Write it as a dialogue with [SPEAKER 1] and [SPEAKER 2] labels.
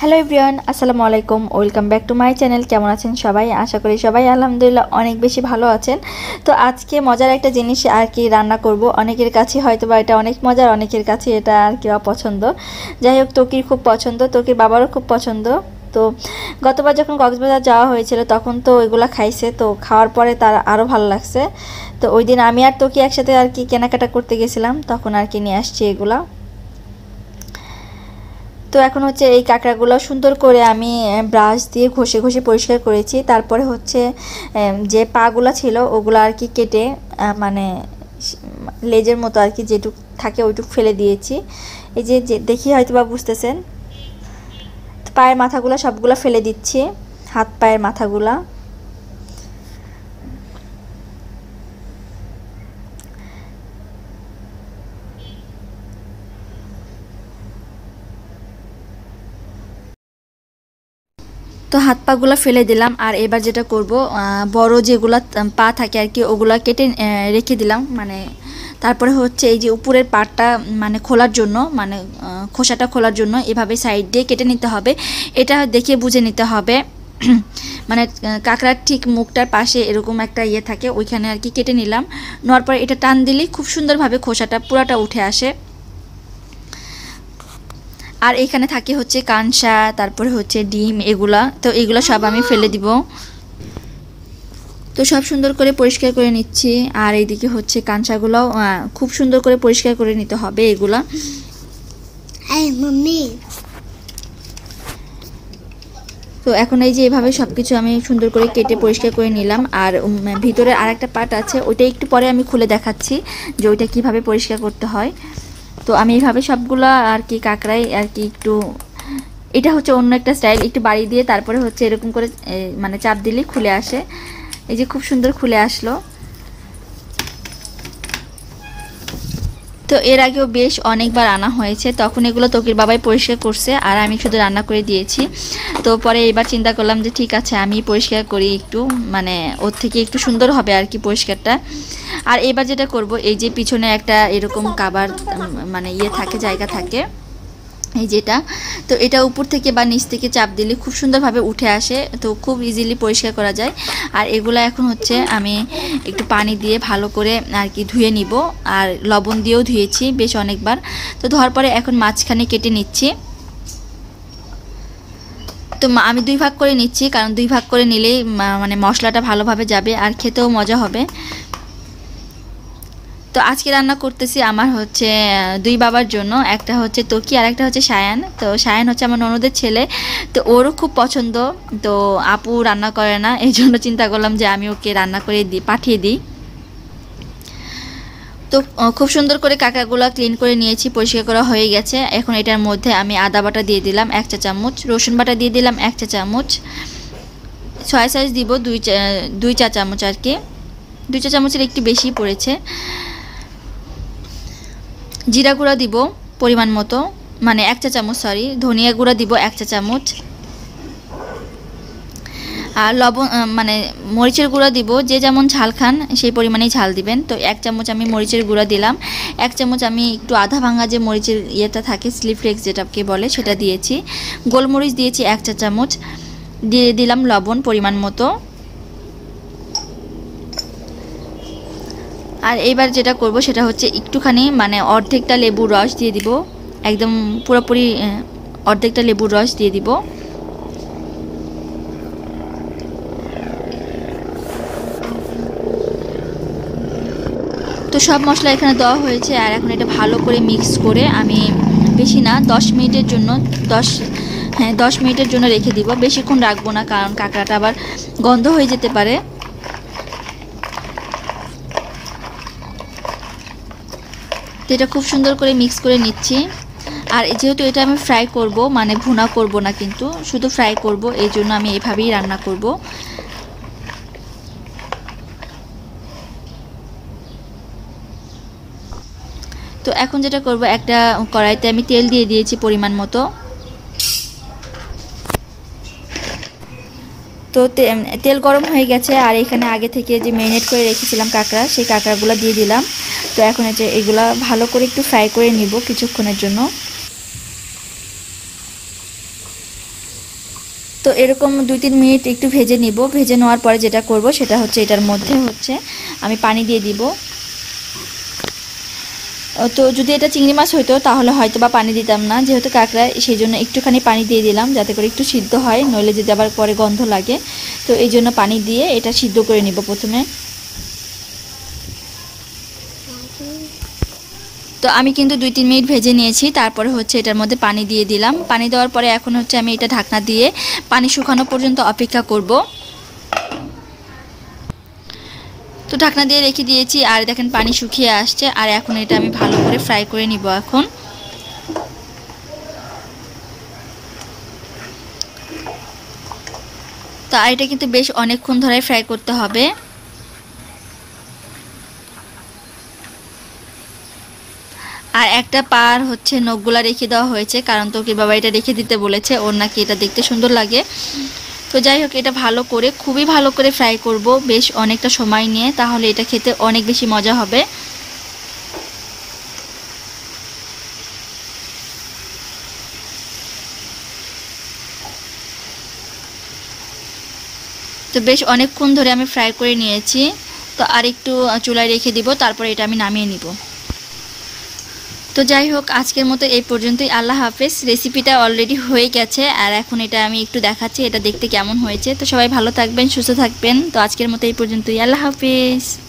[SPEAKER 1] Hello everyone, আসসালামু আলাইকুম। Welcome back to my channel. কেমন আছেন সবাই? আশা করি সবাই আলহামদুলিল্লাহ অনেক বেশি ভালো আছেন। তো আজকে মজার একটা জিনিস আর কি রান্না করব। অনেকের কাছে হয়তো বা এটা অনেক মজার, অনেকের কাছে এটা আর কি অপছন্দ। যাই হোক, তোকির খুব পছন্দ, তোকির বাবারও খুব পছন্দ। তো গতবার যখন কক্সবাজার যাওয়া হয়েছিল তখন তো ওইগুলো খাইছে, তো খাওয়ার পরে তার আরও ভালো লাগছে। তো ওই দিন আমি আর তোকি একসাথে আর কি কেনাকাটা করতে গেছিলাম, তখন আর কি নিয়ে আসছি এগুলা। তো এখন হচ্ছে এই কাঁকড়াগুলো সুন্দর করে আমি ব্রাশ দিয়ে ঘষে ঘষে পরিষ্কার করেছি। তারপরে হচ্ছে যে পাগুলো ছিল ওগুলো আর কি কেটে মানে লেজের মতো আর কি যেটুক থাকে ওইটুক ফেলে দিয়েছি। এই যে দেখি হয়তো বা বুঝতেছেন, পায়ের মাথাগুলো সবগুলো ফেলে দিচ্ছি, হাত পায়ের মাথাগুলা। তো হাত পাগুলো ফেলে দিলাম। আর এবার যেটা করব, বড় যেগুলা পা থাকে আর কি ওগুলা কেটে রেখে দিলাম। মানে তারপরে হচ্ছে এই যে উপরের পাটটা মানে খোলার জন্য, মানে খোসাটা খোলার জন্য এভাবে সাইড দিয়ে কেটে নিতে হবে। এটা দেখে বুঝে নিতে হবে। মানে কাঁকড়ার ঠিক মুখটার পাশে এরকম একটা ইয়ে থাকে, ওইখানে আর কি কেটে নিলাম। নেওয়ার পরে এটা টান দিলেই খুব সুন্দরভাবে খোসাটা পুরাটা উঠে আসে। আর এখানে থাকে হচ্ছে কানসা, তারপরে হচ্ছে ডিম, এগুলা। তো এগুলো সব আমি ফেলে দিব। তো সব সুন্দর করে পরিষ্কার করে নিচ্ছি। আর এইদিকে হচ্ছে কানসাগুলোও খুব সুন্দর করে পরিষ্কার করে নিতে হবে এগুলা। তো এখন এই যে এভাবে সব কিছু আমি সুন্দর করে কেটে পরিষ্কার করে নিলাম। আর ভিতরে আরেকটা পার্ট আছে, ওইটা একটু পরে আমি খুলে দেখাচ্ছি যে ওইটা কীভাবে পরিষ্কার করতে হয়। তো আমি এইভাবে সবগুলা আর কি কাঁকড়াই আর কি একটু, এটা হচ্ছে অন্য একটা স্টাইল, একটু বাড়ি দিয়ে তারপরে হচ্ছে এরকম করে মানে চাপ দিলেই খুলে আসে। এই যে খুব সুন্দর খুলে আসলো। তো এর আগেও বেশ অনেকবার আনা হয়েছে, তখন এগুলো তোকির বাবাই পরিষ্কার করছে আর আমি শুধু রান্না করে দিয়েছি। তো পরে এবার চিন্তা করলাম যে ঠিক আছে আমি পরিষ্কার করি একটু, মানে ওর থেকে একটু সুন্দর হবে আর কি পরিষ্কারটা। আর এবার যেটা করব, এই যে পিছনে একটা এরকম কাবার মানে ইয়ে থাকে, জায়গা থাকে এই যেটা, তো এটা উপর থেকে বা নিচ থেকে চাপ দিলে খুব সুন্দরভাবে উঠে আসে, তো খুব ইজিলি পরিষ্কার করা যায়। আর এগুলো এখন হচ্ছে আমি একটু পানি দিয়ে ভালো করে আর কি ধুয়ে নিব। আর লবণ দিয়েও ধুয়েছি বেশ অনেকবার। তো ধোয়ার পরে এখন মাঝখানে কেটে নিচ্ছি। তো আমি দুই ভাগ করে নিচ্ছি, কারণ দুই ভাগ করে নিলেই মানে মশলাটা ভালোভাবে যাবে আর খেতেও মজা হবে। তো আজকে রান্না করতেছি আমার হচ্ছে দুই বাবার জন্য, একটা হচ্ছে তোকি আর একটা হচ্ছে সায়ান। তো সায়ান হচ্ছে আমার ননদের ছেলে, তো ওরও খুব পছন্দ। তো আপু রান্না করে না, এই জন্য চিন্তা করলাম যে আমি ওকে রান্না করে পাঠিয়ে দিই। তো খুব সুন্দর করে কাঁকড়াগুলো ক্লিন করে নিয়েছি, পরিষ্কার করা হয়ে গেছে। এখন এটার মধ্যে আমি আদা বাটা দিয়ে দিলাম 1 চা চামচ, রসুন বাটা দিয়ে দিলাম 1 চা চামচ, সয়া সস দিব 2 চা চামচ আর কি, 2 চা চামচের একটু বেশি পড়েছে। জিরা গুঁড়া দিব পরিমাণ মতো, মানে 1 চা চামচ, সরি, ধনিয়া গুঁড়া দিব 1 চা চামচ। আর লবণ মানে মরিচের গুঁড়া দিব, যে যেমন ঝাল খান সেই পরিমাণেই ঝাল দিবেন। তো 1 চামচ আমি মরিচের গুঁড়া দিলাম। 1 চামচ আমি একটু আধা ভাঙা যে মরিচের ইয়েটা থাকে, স্লিপ ফ্লেক্স যেটাকে বলে, সেটা দিয়েছি। গোলমরিচ দিয়েছি 1 চা চামচ, দিয়ে দিলাম লবণ পরিমাণ মতো। আর এইবার যেটা করব সেটা হচ্ছে একটুখানি মানে অর্ধেকটা লেবুর রস দিয়ে দিব, একদম পুরোপুরি অর্ধেকটা লেবুর রস দিয়ে দিব। তো সব মশলা এখানে দেওয়া হয়েছে। আর এখন এটা ভালো করে মিক্স করে আমি বেশি না 10 মিনিটের জন্য 10 মিনিটের জন্য রেখে দিব। বেশিক্ষণ রাখবো না, কারণ কাঁকড়াটা আবার গন্ধ হয়ে যেতে পারে। তো এটা খুব সুন্দর করে মিক্স করে নিচ্ছি। আর যেহেতু এটা আমি ফ্রাই করব, মানে ভুনা করব না, কিন্তু শুধু ফ্রাই করব, এই জন্য আমি এভাবেই রান্না করব। তো এখন যেটা করব, একটা কড়াইতে আমি তেল দিয়ে দিয়েছি পরিমাণ মতো। তো তেল গরম হয়ে গেছে। আর এখানে আগে থেকে যে ম্যারিনেট করে রেখেছিলাম কাঁকড়া, সেই কাঁকড়াগুলো দিয়ে দিলাম। তো এখন এগুলা ভালো করে একটু ফ্রাই করে নিব কিছুক্ষণের জন্য। তো এরকম 2-3 মিনিট একটু ভেজে নিব। ভেজে নেওয়ার পরে যেটা করব সেটা হচ্ছে এটার মধ্যে হচ্ছে আমি পানি দিয়ে দিব। তো যদি এটা চিংড়ি মাছ হইতো তাহলে হয়তো বা পানি দিতাম না, যেহেতু কাঁকড়া সেই জন্য একটুখানি পানি দিয়ে দিলাম যাতে করে একটু সিদ্ধ হয়, নইলে যদি আবার পরে গন্ধ লাগে। তো এই জন্য পানি দিয়ে এটা সিদ্ধ করে নিব প্রথমে। তো আমি কিন্তু 2-3 মিনিট ভেজে নিয়েছি, তারপরে হচ্ছে এটার মধ্যে পানি দিয়ে দিলাম। পানি দেওয়ার পরে এখন হচ্ছে আমি এটা ঢাকনা দিয়ে পানি শুকানো পর্যন্ত অপেক্ষা করব। তো ঢাকনা দিয়ে রেখে দিয়েছি, আর দেখেন পানি শুকিয়ে আসছে। আর এখন এটা আমি ভালো করে ফ্রাই করে নিব এখন। তো আর এটা কিন্তু বেশ অনেকক্ষণ ধরে ফ্রাই করতে হবে। আর একটা পার হচ্ছে নখগুলা রেখে দেওয়া হয়েছে, কারণ তোকে বাবা এটা রেখে দিতে বলেছে, ওর নাকি এটা দেখতে সুন্দর লাগে। তো যাই হোক, এটা ভালো করে খুবই ভালো করে ফ্রাই করব বেশ অনেকটা সময় নিয়ে, তাহলে এটা খেতে অনেক বেশি মজা হবে। তো বেশ অনেকক্ষণ ধরে আমি ফ্রাই করে নিয়েছি। তো আর একটু চুলায় রেখে দিব, তারপরে এটা আমি নামিয়ে নিব। তো যাই হোক, আজকের মতো এই পর্যন্তই। আল্লাহ হাফেজ। রেসিপিটা অলরেডি হয়ে গেছে, আর এখন এটা আমি একটু দেখাচ্ছি এটা দেখতে কেমন হয়েছে। তো সবাই ভালো থাকবেন, সুস্থ থাকবেন। তো আজকের মতো এই পর্যন্তই। আল্লাহ হাফেজ।